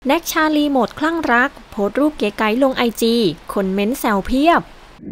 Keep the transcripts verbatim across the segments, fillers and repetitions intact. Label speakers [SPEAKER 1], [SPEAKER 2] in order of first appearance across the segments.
[SPEAKER 1] แน็กชาลีโหมดคลั่งรักโพสต์รูปเก๋ไก๋ลงไอจีคนเม้นแซวเพียบ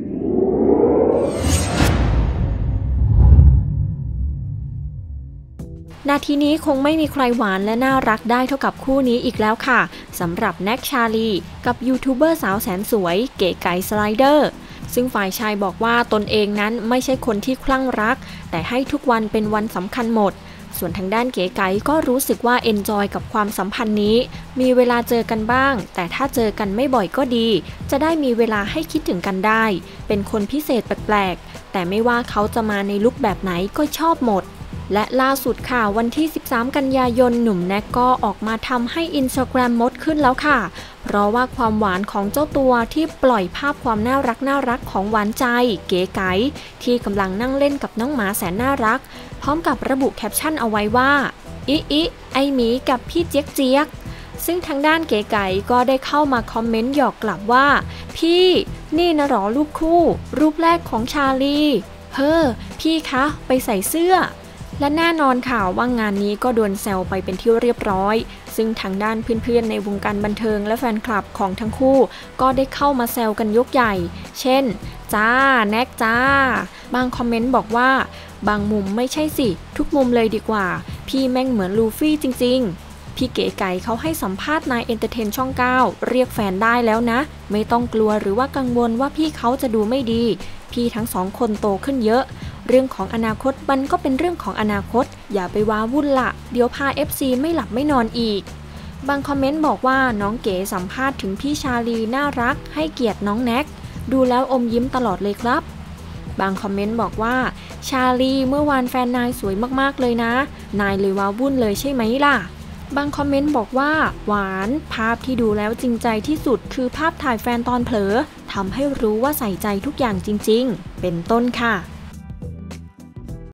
[SPEAKER 1] นาทีนี้คงไม่มีใครหวานและน่ารักได้เท่ากับคู่นี้อีกแล้วค่ะสำหรับแน็กชาลีกับยูทูบเบอร์สาวแสนสวยเก๋ไก๋สไลเดอร์ซึ่งฝ่ายชายบอกว่าตนเองนั้นไม่ใช่คนที่คลั่งรักแต่ให้ทุกวันเป็นวันสำคัญหมดส่วนทางด้านเก๋ไก๋ก็รู้สึกว่าเอนจอยกับความสัมพันธ์นี้มีเวลาเจอกันบ้างแต่ถ้าเจอกันไม่บ่อยก็ดีจะได้มีเวลาให้คิดถึงกันได้เป็นคนพิเศษแปลกๆแต่ไม่ว่าเขาจะมาในลุคแบบไหนก็ชอบหมดและล่าสุดค่ะวันที่สิบสามกันยายนหนุ่มแน็กก็ออกมาทำให้ Instagram มดขึ้นแล้วค่ะเพราะว่าความหวานของเจ้าตัวที่ปล่อยภาพความน่ารักน่ารักของหวานใจเก๋ไก๋ที่กำลังนั่งเล่นกับน้องหมาแสนน่ารักพร้อมกับระบุแคปชั่นเอาไว้ว่าอิอิไอหมีกับพี่เจี๊ยกเจี๊ยกซึ่งทางด้านเก๋ไก๋ก็ได้เข้ามาคอมเมนต์หยอกกลับว่าพี่นี่นะหรอรูปคู่รูปแรกของชาลีเฮ้อพี่คะไปใส่เสื้อและแน่นอนค่ะว่างานนี้ก็โดนแซวไปเป็นที่เรียบร้อยซึ่งทางด้านเพื่อนๆในวงการบันเทิงและแฟนคลับของทั้งคู่ก็ได้เข้ามาแซวกันยกใหญ่เช่นจ้าแน็กจ้าบางคอมเมนต์บอกว่าบางมุมไม่ใช่สิทุกมุมเลยดีกว่าพี่แม่งเหมือนลูฟี่จริงๆพี่เก๋ไก่เขาให้สัมภาษณ์นายเอนเตอร์เทนช่องเก้าเรียกแฟนได้แล้วนะไม่ต้องกลัวหรือว่ากังวลว่าพี่เขาจะดูไม่ดีพี่ทั้งสองคนโตขึ้นเยอะเรื่องของอนาคตมันก็เป็นเรื่องของอนาคตอย่าไปว้าวุ่นละเดี๋ยวพา เอฟ ซี ไม่หลับไม่นอนอีกบางคอมเมนต์บอกว่าน้องเก๋สัมภาษณ์ถึงพี่ชาลีน่ารักให้เกียรติน้องแน็กดูแล้วอมยิ้มตลอดเลยครับบางคอมเมนต์บอกว่าชาลีเมื่อวานแฟนนายสวยมากๆเลยนะนายเลยว้าวุ่นเลยใช่ไหมล่ะบางคอมเมนต์บอกว่าหวานภาพที่ดูแล้วจริงใจที่สุดคือภาพถ่ายแฟนตอนเผลอทำให้รู้ว่าใส่ใจทุกอย่างจริงๆเป็นต้นค่ะ